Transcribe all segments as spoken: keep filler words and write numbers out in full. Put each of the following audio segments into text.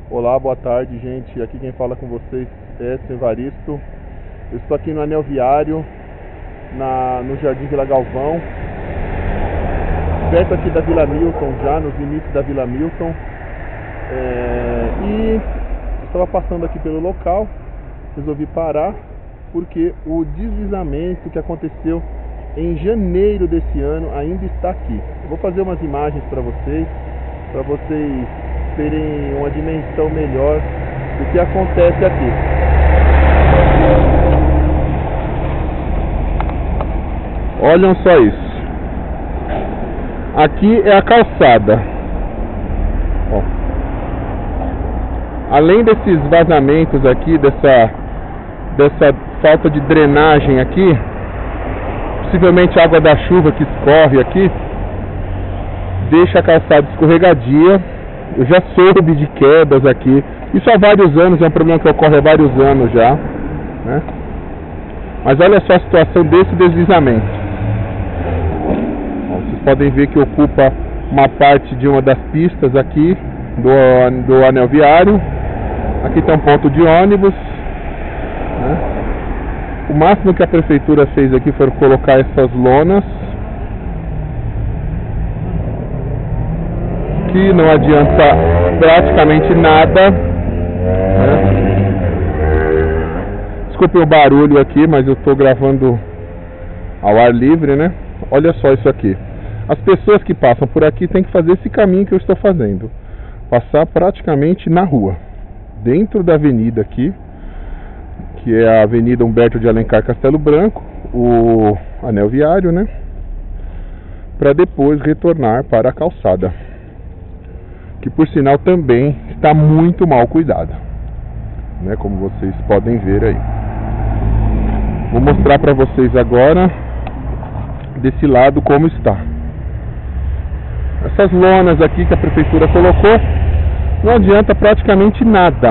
Olá, boa tarde, gente. Aqui quem fala com vocês é Edson Evaristo. Eu estou aqui no anel viário, na, no Jardim Vila Galvão, perto aqui da Vila Milton, já nos limites da Vila Milton. É, e estava passando aqui pelo local, resolvi parar porque o deslizamento que aconteceu em janeiro desse ano ainda está aqui. Eu vou fazer umas imagens para vocês, para vocês terem uma dimensão melhor do que acontece aqui. Olham só isso. Aqui é a calçada. Ó. Além desses vazamentos aqui, dessa, dessa falta de drenagem aqui, possivelmente água da chuva que escorre aqui, deixa a calçada escorregadia. Eu já soube de quedas aqui. Isso há vários anos, é um problema que ocorre há vários anos já, né? Mas olha só a situação desse deslizamento. Ó, vocês podem ver que ocupa uma parte de uma das pistas aqui do, do anel viário. Aqui tem um ponto de ônibus, né? O máximo que a prefeitura fez aqui foi colocar essas lonas, que não adianta praticamente nada, né? Desculpe o barulho aqui, mas eu estou gravando ao ar livre, né? Olha só isso aqui. As pessoas que passam por aqui têm que fazer esse caminho que eu estou fazendo, passar praticamente na rua, dentro da avenida aqui, que é a Avenida Humberto de Alencar Castelo Branco, o anel viário, né? Para depois retornar para a calçada, que por sinal também está muito mal cuidada, né? Como vocês podem ver aí. Vou mostrar para vocês agora desse lado como está. Essas lonas aqui que a prefeitura colocou não adianta praticamente nada.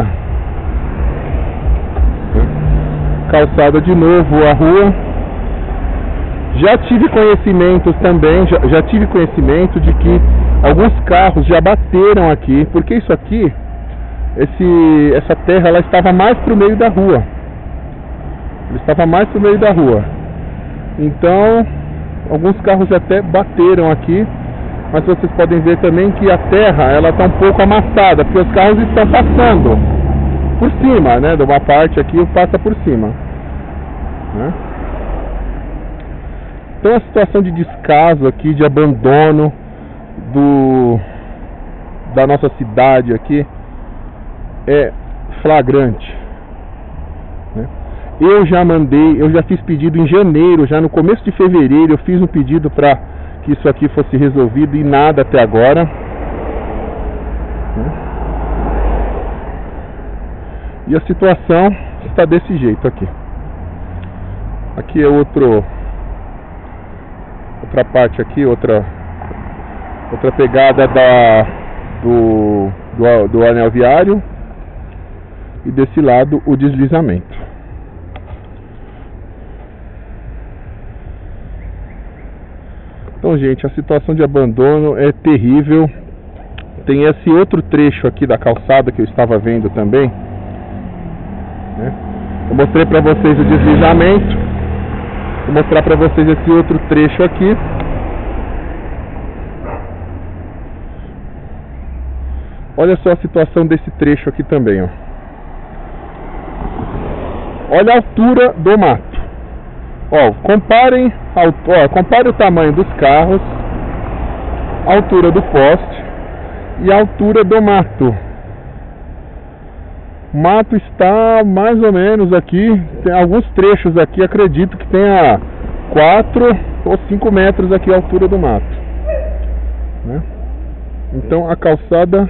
Calçada de novo a rua. Já tive conhecimento também, já, já tive conhecimento de que alguns carros já bateram aqui, porque isso aqui, esse, essa terra, ela estava mais para o meio da rua. Ela estava mais para o meio da rua. Então, alguns carros até bateram aqui, mas vocês podem ver também que a terra, ela está um pouco amassada, porque os carros estão passando por cima, né? De uma parte aqui passa por cima, né? Então a situação de descaso aqui, de abandono do da nossa cidade aqui é flagrante, né? Eu já mandei, eu já fiz pedido em janeiro, já no começo de fevereiro eu fiz um pedido para que isso aqui fosse resolvido e nada até agora, né? E a situação está desse jeito aqui. Aqui é outro outra parte aqui, outra outra pegada da do, do do anel viário, e desse lado o deslizamento. Então, gente, a situação de abandono é terrível. Tem esse outro trecho aqui da calçada que eu estava vendo também, né? Eu mostrei para vocês o deslizamento. Vou mostrar para vocês esse outro trecho aqui. Olha só a situação desse trecho aqui também, ó. Olha a altura do mato. Ó, comparem, ó, compare o tamanho dos carros, a altura do poste e a altura do mato. O mato está mais ou menos aqui, tem alguns trechos aqui, acredito que tenha quatro ou cinco metros aqui a altura do mato, né? Então a calçada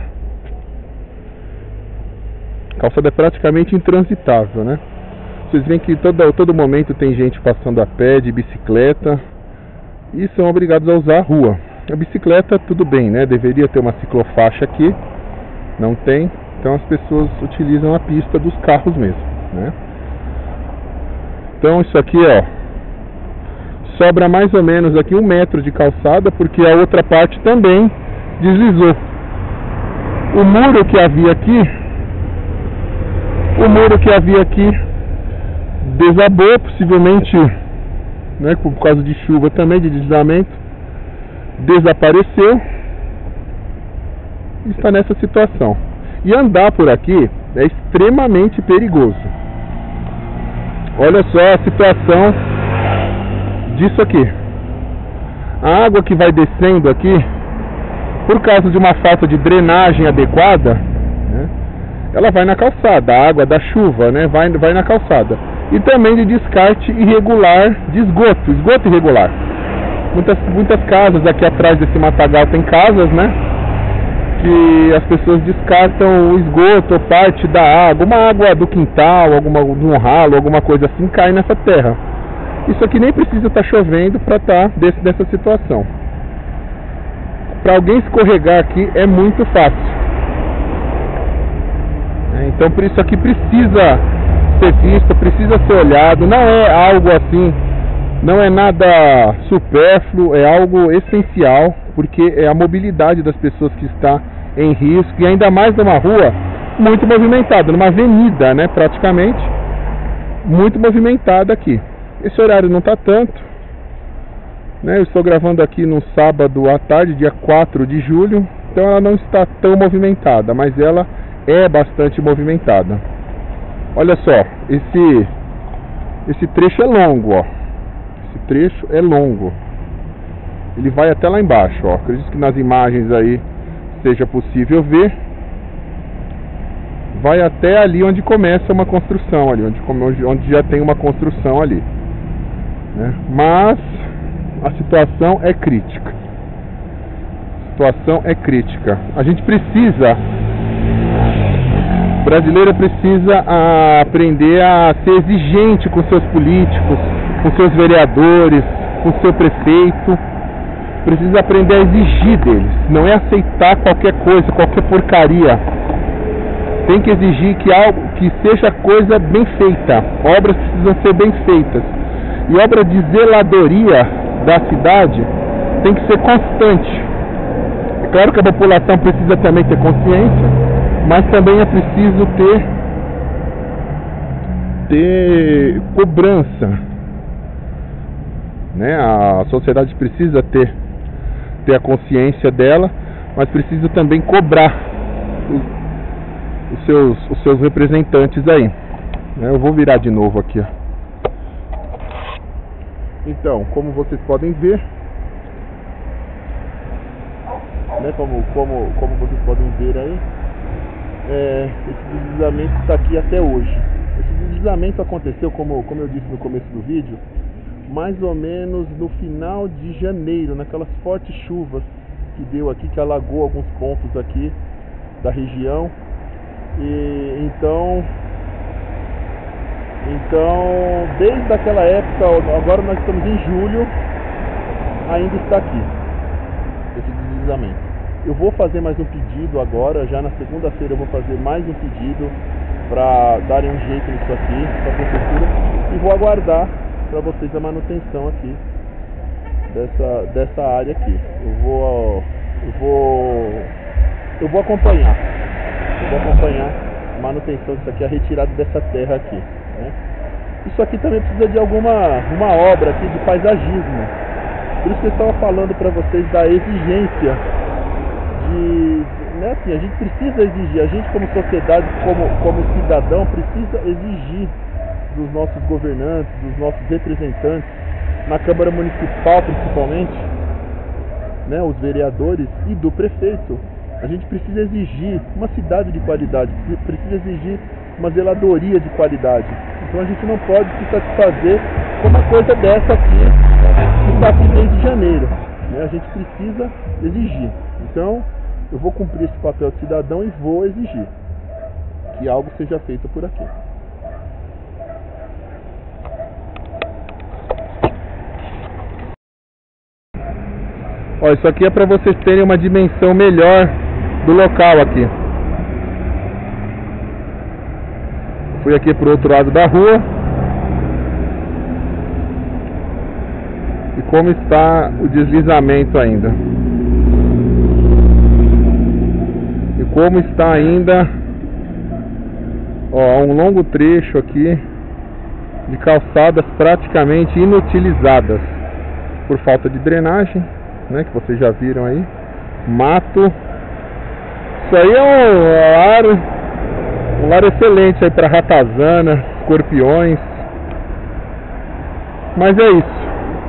a calçada é praticamente intransitável, né? Vocês veem que todo, todo momento tem gente passando a pé, de bicicleta, e são obrigados a usar a rua. A bicicleta, tudo bem, né? Deveria ter uma ciclofaixa aqui, não tem. Então as pessoas utilizam a pista dos carros mesmo, né? Então isso aqui, ó, sobra mais ou menos aqui um metro de calçada, porque a outra parte também deslizou. O muro que havia aqui O muro que havia aqui desabou, possivelmente, né, por causa de chuva também, de deslizamento, desapareceu e está nessa situação. E andar por aqui é extremamente perigoso. Olha só a situação disso aqui. A água que vai descendo aqui, por causa de uma falta de drenagem adequada, né, ela vai na calçada. A água da chuva, né, vai, vai na calçada. E também de descarte irregular de esgoto, esgoto irregular. Muitas, muitas casas aqui atrás desse matagal tem casas, né, que as pessoas descartam o esgoto ou parte da água, uma água do quintal, alguma, de um ralo, alguma coisa assim, cai nessa terra. Isso aqui nem precisa estar chovendo para estar desse, dessa situação. Para alguém escorregar aqui é muito fácil. Então por isso aqui precisa ser visto, precisa ser olhado. Não é algo assim, não é nada supérfluo, é algo essencial, porque é a mobilidade das pessoas que está em risco, e ainda mais numa rua muito movimentada, numa avenida, né, praticamente muito movimentada aqui. Esse horário não está tanto, né, eu estou gravando aqui no sábado à tarde, dia quatro de julho, então ela não está tão movimentada, mas ela é bastante movimentada. Olha só, esse esse trecho é longo, ó. Esse trecho é longo. Ele vai até lá embaixo, ó. Acredito que nas imagens aí seja possível ver. Vai até ali onde começa uma construção ali, onde, onde já tem uma construção ali, né? Mas a situação é crítica. A situação é crítica. A gente precisa, o brasileiro precisa a, aprender a ser exigente com seus políticos, com seus vereadores, com seu prefeito. Precisa aprender a exigir deles. Não é aceitar qualquer coisa, qualquer porcaria. Tem que exigir que algo, que seja coisa bem feita. Obras precisam ser bem feitas. E obra de zeladoria da cidade tem que ser constante. É claro que a população precisa também ter consciência, mas também é preciso ter ter cobrança, né? A sociedade precisa ter ter a consciência dela, mas precisa também cobrar os, os seus os seus representantes aí, né? Eu vou virar de novo aqui, ó. Então, como vocês podem ver, né, como, como, como vocês podem ver aí, é, esse deslizamento está aqui até hoje. Esse deslizamento aconteceu, como, como eu disse no começo do vídeo, mais ou menos no final de janeiro, naquelas fortes chuvas que deu aqui, que alagou alguns pontos aqui da região. E então, então desde aquela época, agora nós estamos em julho, ainda está aqui esse deslizamento. Eu vou fazer mais um pedido agora, já na segunda-feira eu vou fazer mais um pedido para darem um jeito nisso aqui, para a prefeitura, e vou aguardar para vocês a manutenção aqui dessa, dessa área aqui. Eu vou, eu vou, eu vou acompanhar, eu vou acompanhar a manutenção disso aqui, a retirada dessa terra aqui, né? Isso aqui também precisa de alguma uma obra aqui de paisagismo. Por isso que eu estava falando para vocês da exigência de, né, assim, a gente precisa exigir, a gente como sociedade, como, como cidadão, precisa exigir dos nossos governantes, dos nossos representantes, na Câmara Municipal principalmente, né, os vereadores e do prefeito. A gente precisa exigir uma cidade de qualidade, precisa exigir uma zeladoria de qualidade. Então a gente não pode se satisfazer com uma coisa dessa aqui, que está aqui desde janeiro, né? A gente precisa exigir. Então eu vou cumprir esse papel de cidadão e vou exigir que algo seja feito por aqui. Ó, isso aqui é para vocês terem uma dimensão melhor do local aqui. Fui aqui pro outro lado da rua. E como está o deslizamento ainda. E como está ainda Ó, um longo trecho aqui de calçadas praticamente inutilizadas por falta de drenagem, né, que vocês já viram aí. Mato. Isso aí é um lar, um lar excelente aí para ratazana, escorpiões. Mas é isso.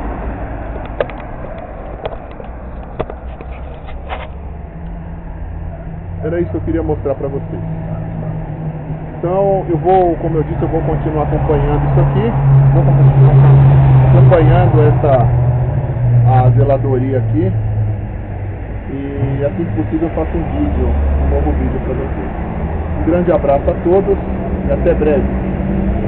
Era isso que eu queria mostrar para vocês. Então eu vou, como eu disse, eu vou continuar acompanhando isso aqui. Vou continuar acompanhando essa a zeladoria aqui. E assim que possível eu faço um vídeo, um novo vídeo para vocês. Um grande abraço a todos e até breve.